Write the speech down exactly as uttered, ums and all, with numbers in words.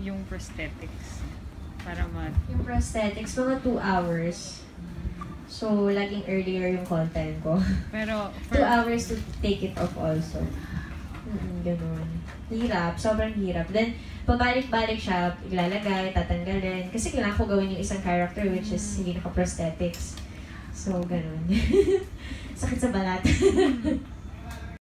yung prosthetics? Para mag... Yung prosthetics, mga two hours. So, laging earlier yung content ko. Pero, for... two hours to take it off also. Mm, ganun. Hirap, sobrang hirap. Then, pabalik-balik siya, ilalagay, tatanggalin. Kasi kailangan ko gawin yung isang character which is hindi naka-prosthetics. So, ganun. Sakit sa balat.